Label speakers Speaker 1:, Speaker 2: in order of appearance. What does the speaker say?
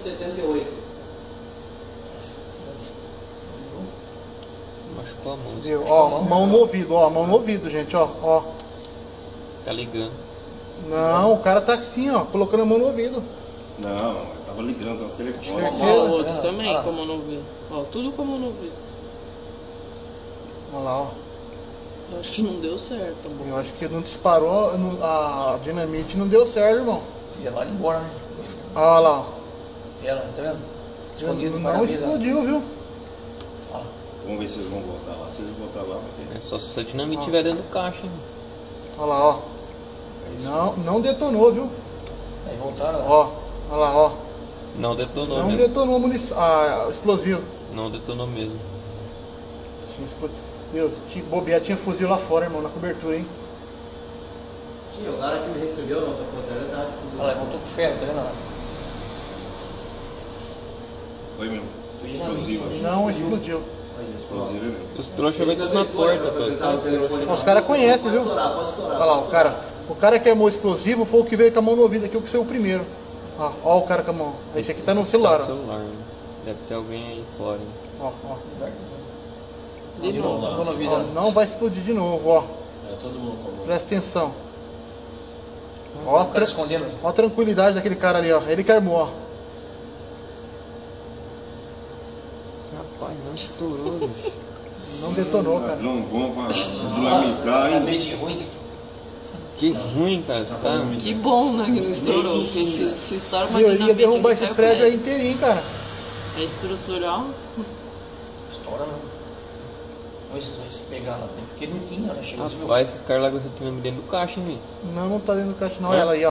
Speaker 1: 78.
Speaker 2: Machucou a mão.
Speaker 3: Viu? Ó, mão no ouvido, ó, mão no ouvido, gente, ó, ó.
Speaker 2: Tá ligando.
Speaker 3: Não, o cara tá assim, ó, colocando a mão no ouvido.
Speaker 4: Não, eu tava ligando ao telefone.
Speaker 3: Certeza.
Speaker 1: Ó, o outro também, com a mão no ouvido. Ó, tudo com a mão no ouvido.
Speaker 3: Olha lá, ó.
Speaker 1: Eu acho que não deu certo, amor.
Speaker 3: Eu acho que não disparou, a dinamite não deu certo, irmão.
Speaker 5: Ia lá embora, né?
Speaker 3: Olha lá, ó.
Speaker 5: E ela, tá vendo? Escondido
Speaker 3: Não explodiu, viu?
Speaker 4: Vamos ver se eles vão voltar lá. Se eles voltar lá, vai ter.
Speaker 2: É só se a dinamite estiver dentro do caixa, hein?
Speaker 3: Olha lá, ó. Não detonou, viu?
Speaker 5: Aí voltaram,
Speaker 3: Ó, olha lá, ó.
Speaker 2: Não detonou
Speaker 3: Não
Speaker 2: mesmo.
Speaker 3: detonou explosivo.
Speaker 2: Não detonou mesmo.
Speaker 3: Meu, se bobear, tinha fuzil lá fora, irmão, na cobertura, hein?
Speaker 1: Tinha, o cara que me recebeu na outra portaria tava
Speaker 5: Olha lá, voltou com ferro, tá vendo lá?
Speaker 4: Foi mesmo. Explosivo.
Speaker 3: Não explodiu.
Speaker 4: Explosivo é mesmo.
Speaker 2: Os trouxas vão tudo na porta, pô.
Speaker 3: Os caras conhecem, viu?
Speaker 1: Pode estourar.
Speaker 3: Olha lá, o cara que armou o explosivo foi o que veio com a mão no ouvido aqui, o que saiu primeiro. Ó o cara com a mão. Esse aqui tá no celular, ó.
Speaker 2: Celular, né? Deve ter alguém aí fora. Hein?
Speaker 3: Ó.
Speaker 1: De novo.
Speaker 5: Tá bom na vida.
Speaker 3: Ó, não vai explodir de novo, ó.
Speaker 1: Todo mundo com a mão.
Speaker 3: Presta atenção. Ó,
Speaker 5: Tá escondendo.
Speaker 3: ó a tranquilidade daquele cara ali, ó. Ele que armou, ó.
Speaker 2: Rapaz, não estourou, bicho.
Speaker 3: Não detonou, cara.
Speaker 4: Ladrão bom pra dinamitar,
Speaker 5: Tá
Speaker 4: hein?
Speaker 5: meio de ruim.
Speaker 2: Que ruim, cara, esse cara.
Speaker 1: Que bom, né, que não estourou. Porque se estoura uma
Speaker 3: Meu, ele ia
Speaker 1: dinamite
Speaker 3: derrubar
Speaker 1: aqui,
Speaker 3: esse
Speaker 1: cai o
Speaker 3: prédio aí inteirinho, cara.
Speaker 1: É estrutural.
Speaker 5: Estoura não. Vamos se pegar lá. Porque não tinha, né? Chegou a
Speaker 2: Rapaz, esses caras lá gostam de dinamite dentro do caixa, hein?
Speaker 3: Não tá dentro do caixa, não. Ela aí, ó.